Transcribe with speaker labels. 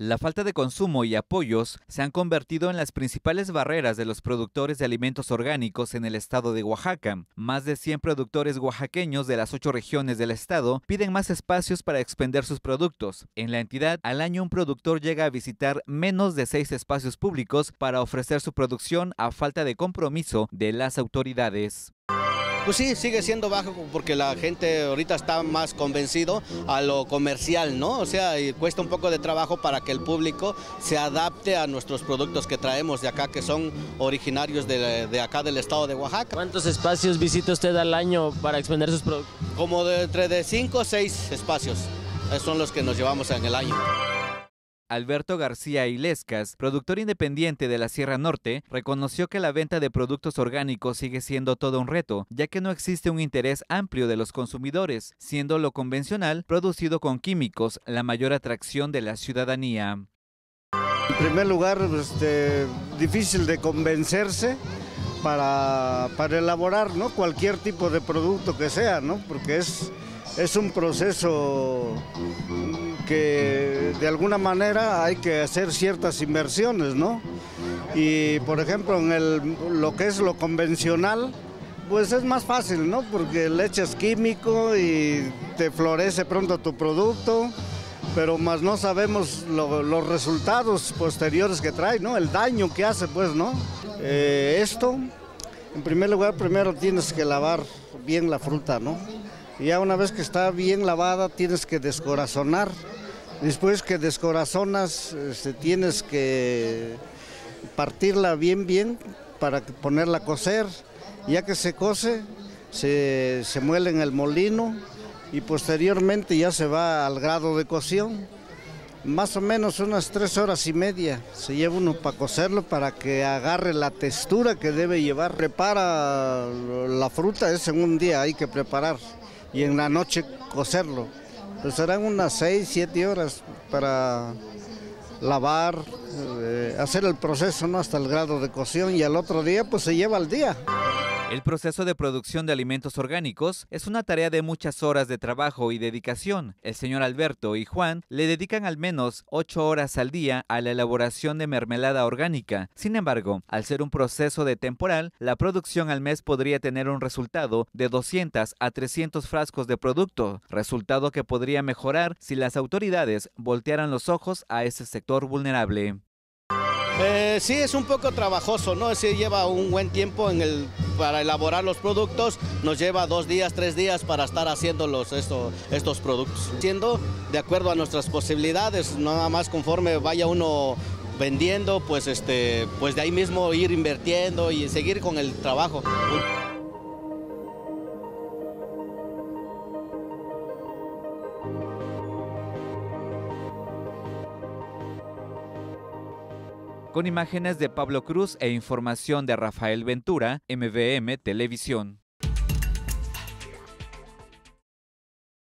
Speaker 1: La falta de consumo y apoyos se han convertido en las principales barreras de los productores de alimentos orgánicos en el estado de Oaxaca. Más de 100 productores oaxaqueños de las 8 regiones del estado piden más espacios para expender sus productos. En la entidad, al año un productor llega a visitar menos de 6 espacios públicos para ofrecer su producción a falta de compromiso de las autoridades.
Speaker 2: Pues sí, sigue siendo bajo porque la gente ahorita está más convencido a lo comercial, ¿no? O sea, y cuesta un poco de trabajo para que el público se adapte a nuestros productos que traemos de acá, que son originarios de acá del estado de Oaxaca.
Speaker 3: ¿Cuántos espacios visita usted al año para expender sus productos?
Speaker 2: Como entre 5 o 6 espacios, esos son los que nos llevamos en el año.
Speaker 1: Alberto García Ilescas, productor independiente de la Sierra Norte, reconoció que la venta de productos orgánicos sigue siendo todo un reto, ya que no existe un interés amplio de los consumidores, siendo lo convencional, producido con químicos, la mayor atracción de la ciudadanía.
Speaker 4: En primer lugar, difícil de convencerse para elaborar, ¿no?, cualquier tipo de producto que sea, ¿no?, porque es un proceso que de alguna manera hay que hacer ciertas inversiones, ¿no? Y por ejemplo en lo que es lo convencional, pues es más fácil, ¿no? Porque le echas químico y te florece pronto tu producto, pero más no sabemos los resultados posteriores que trae, ¿no? El daño que hace, pues, ¿no? Esto, en primer lugar, primero tienes que lavar bien la fruta, ¿no? Y ya una vez que está bien lavada, tienes que descorazonar. Después que descorazonas, tienes que partirla bien para ponerla a cocer. Ya que se cose, se muele en el molino y posteriormente ya se va al grado de cocción. Más o menos unas 3 horas y media se lleva uno para cocerlo, para que agarre la textura que debe llevar. Prepara la fruta, es en un día hay que preparar, y en la noche cocerlo. Pues serán unas 6, 7 horas para lavar, hacer el proceso, ¿no?, hasta el grado de cocción, y al otro día pues se lleva al día.
Speaker 1: El proceso de producción de alimentos orgánicos es una tarea de muchas horas de trabajo y dedicación. El señor Alberto y Juan le dedican al menos 8 horas al día a la elaboración de mermelada orgánica. Sin embargo, al ser un proceso de temporal, la producción al mes podría tener un resultado de 200 a 300 frascos de producto, resultado que podría mejorar si las autoridades voltearan los ojos a ese sector vulnerable.
Speaker 2: Sí, es un poco trabajoso, ¿no? Sí, lleva un buen tiempo para elaborar los productos, nos lleva 2 días, 3 días para estar haciendo estos productos. Siendo de acuerdo a nuestras posibilidades, nada más conforme vaya uno vendiendo, pues de ahí mismo ir invirtiendo y seguir con el trabajo.
Speaker 1: Con imágenes de Pablo Cruz e información de Rafael Ventura, MVM Televisión.